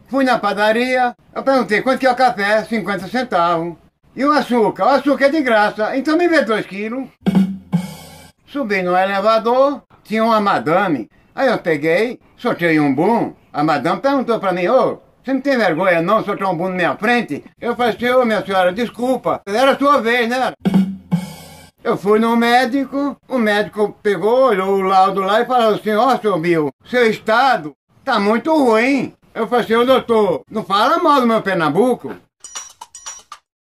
Fui na padaria, eu perguntei quanto que é o café, 50 centavos. E o açúcar? O açúcar é de graça, então me vê 2 quilos. Subi no elevador, tinha uma madame. Aí eu peguei, soltei um boom. A madame perguntou pra mim, ô, você não tem vergonha não, soltar um boom na minha frente? Eu falei assim, ô minha senhora, desculpa, era a sua vez, né? Eu fui no médico, o médico pegou, olhou o laudo lá e falou assim, ó, seu Bill, seu estado tá muito ruim. Eu falei assim, ô doutor, não fala mal do meu Pernambuco.